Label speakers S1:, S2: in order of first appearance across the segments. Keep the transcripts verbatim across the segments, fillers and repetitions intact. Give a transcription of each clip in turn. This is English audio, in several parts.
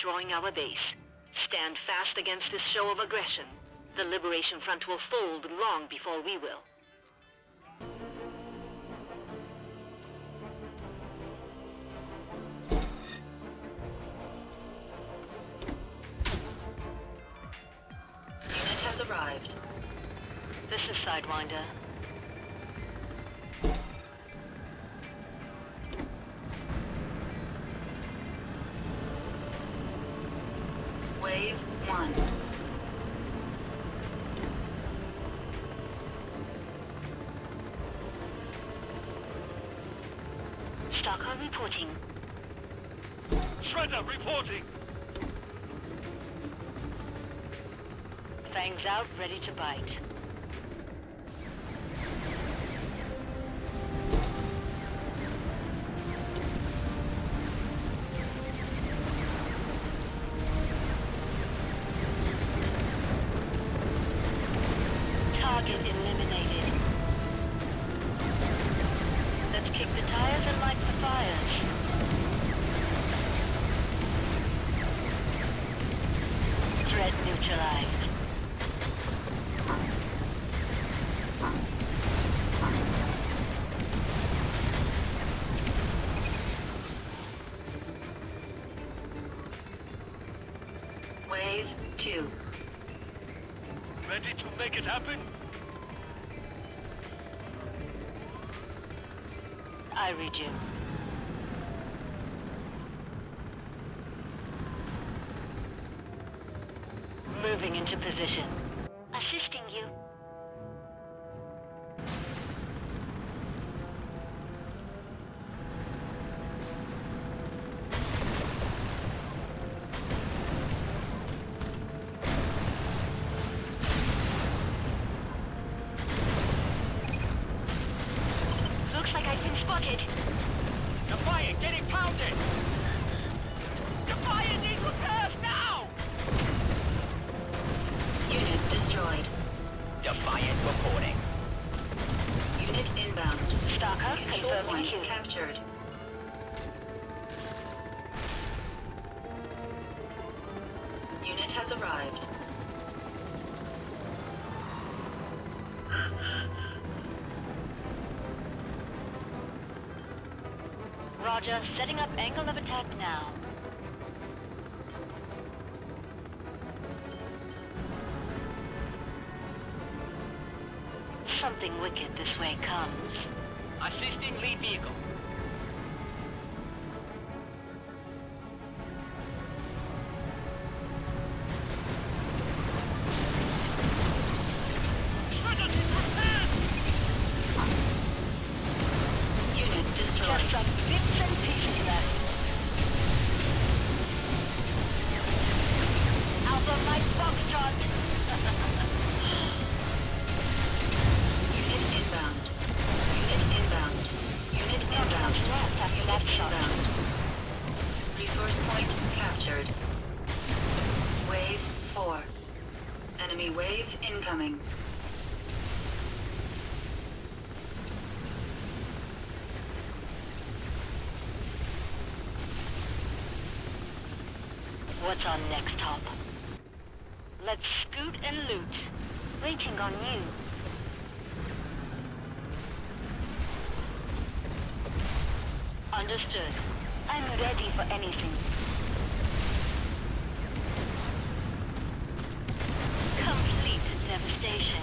S1: destroying our base. Stand fast against this show of aggression. The Liberation Front will fold long before we will. Unit has arrived. This is Sidewinder. Wave one. Stockholm reporting.
S2: Shredder reporting!
S1: Fangs out, ready to bite. Target eliminated. Let's kick the tires and light the fires. Threat neutralized. Wave two.
S2: Ready to make it happen?
S1: I read you. Moving into position. Assisting you. Looks like I've been spotted.
S2: Defiant, getting pounded! Defiant needs repairs now!
S1: Unit destroyed.
S2: Defiant reporting.
S1: Unit inbound. Stalker confirming kill. Captured. Unit has arrived. Roger, setting up angle of attack now. Something wicked this way comes.
S2: Assisting lead vehicle. Shredder needs repairs!
S1: Unit destroyed. Just some bits and pieces left. Alpha Mike Foxtrot! Unit inbound. Unit inbound. Unit inbound. Unit inbound. Resource point captured. Wave four. Enemy wave incoming. What's on next, Hop? Let's scoot and loot. Waiting on you. Understood. I'm ready for anything. Complete devastation.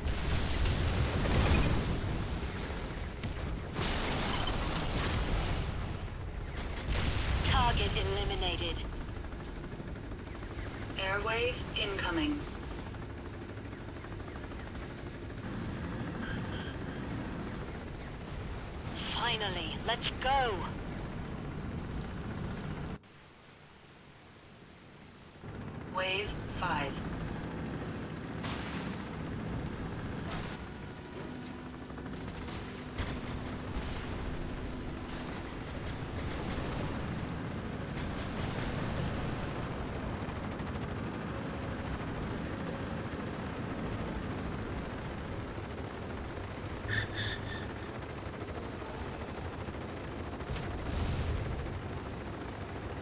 S1: Target eliminated. Airwave incoming. Finally, let's go! Wave five.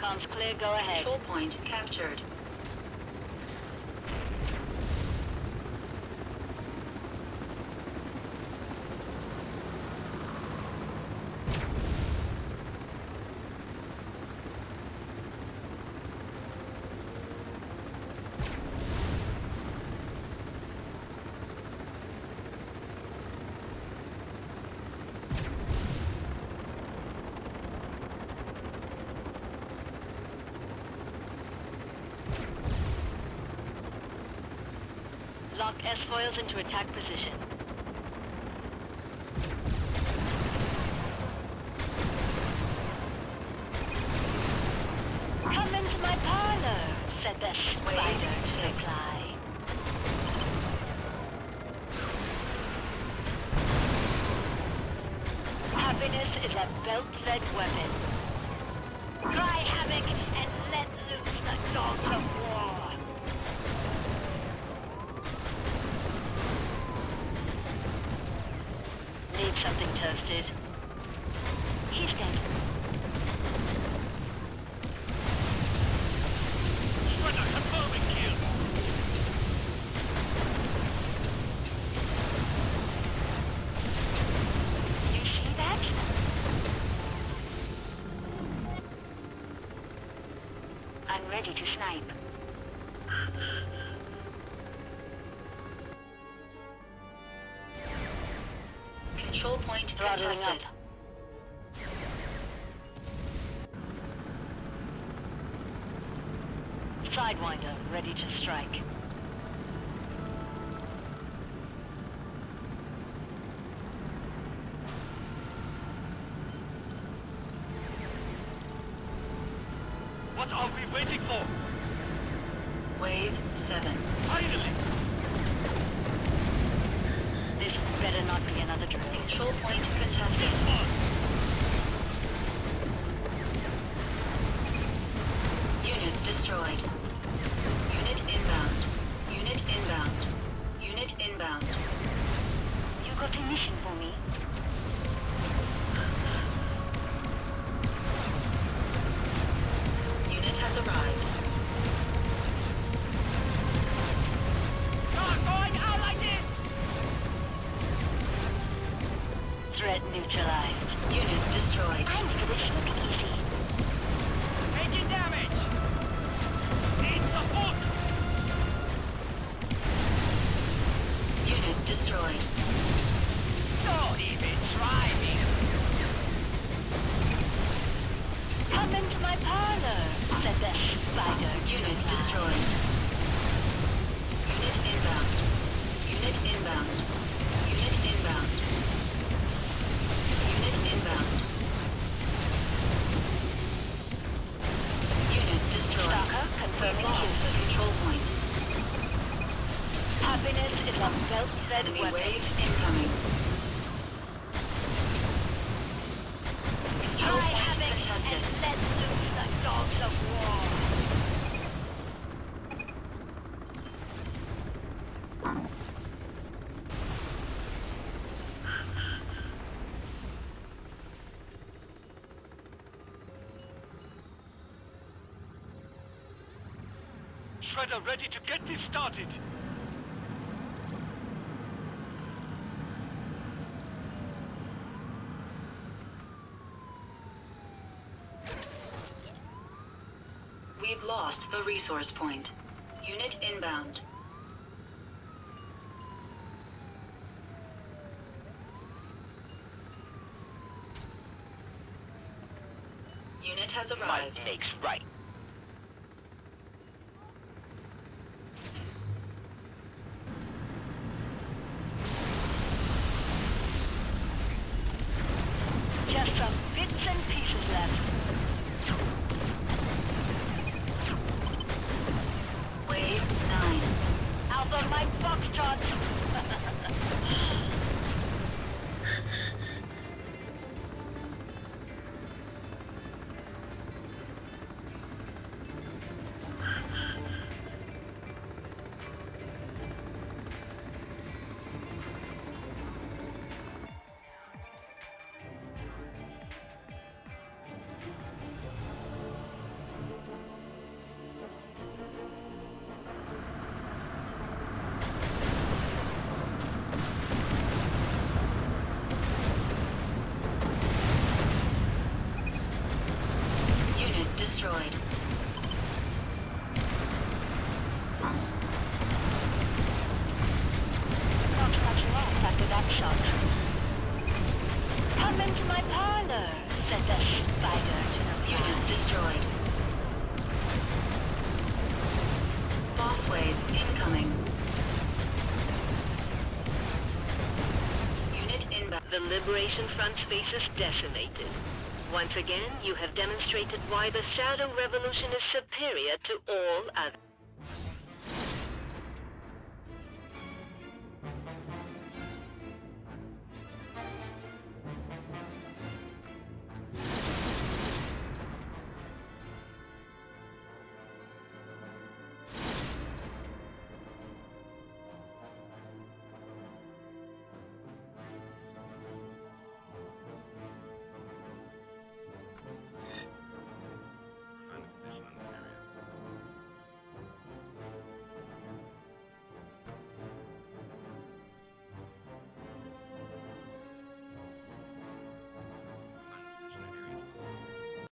S1: Comms clear, go ahead.
S3: Control point captured.
S1: Lock S-foils into attack position. Come into my parlor, said the spider to the fly. Happiness is a belt-fed weapon. Cry havoc and let loose the dogs of war. Need something toasted. He's dead.
S2: Shredder confirming kill.
S1: You see that? I'm ready to snipe.
S3: Control point
S1: Throttling up.
S3: contested.
S1: Sidewinder, ready to strike.
S2: What are we waiting for?
S3: Wave seven.
S2: Finally!
S1: This better not be another drill.
S3: Control point contested. Unit destroyed. Unit inbound. Unit inbound. Unit inbound.
S1: You got a mission for me?
S3: Unit has arrived.
S2: Not going out like this!
S1: Threat neutralized.
S3: Unit destroyed.
S1: I make this look easy.
S2: Taking damage! Need support!
S3: Unit destroyed.
S2: Don't even try me!
S1: Come into my parlor, said the spider.
S3: Unit destroyed. Unit inbound. Unit inbound. Unit inbound. Unit inbound. Unit destroyed.
S1: Stalker,
S3: We
S1: confirming
S3: lost
S1: kill.
S3: the control point.
S1: Happiness is a belt-fed
S3: Enemy
S1: weapon.
S3: wave incoming. Control
S1: Cry
S3: point
S1: havoc
S3: contested.
S1: and let loose the dogs of war.
S2: Shredder ready to get this started!
S3: We've lost the resource point. Unit inbound. Unit has
S2: Might
S3: arrived.
S2: makes right.
S1: Just some bits and pieces left.
S3: Wave nine.
S1: Out on my foxtrot.
S3: destroyed.
S1: Not much left after that shot. Come into my parlor, said the spider to the
S3: Unit
S1: fly.
S3: destroyed. Boss wave incoming. Unit inbound.
S1: The Liberation Front space is decimated. Once again, you have demonstrated why the Shadow Revolution is superior to all others.